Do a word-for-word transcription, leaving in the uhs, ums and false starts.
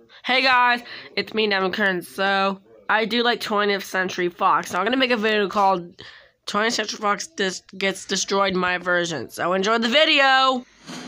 Hey guys, it's me, Nevin Kern. So, I do like twentieth Century Fox. So, I'm gonna make a video called twentieth Century Fox dis gets destroyed in my version. So, enjoy the video!